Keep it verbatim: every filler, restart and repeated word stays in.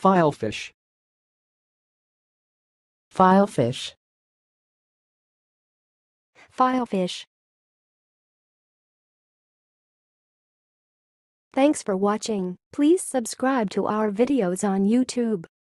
Filefish. Filefish. Filefish. Thanks for watching. Please subscribe to our videos on YouTube.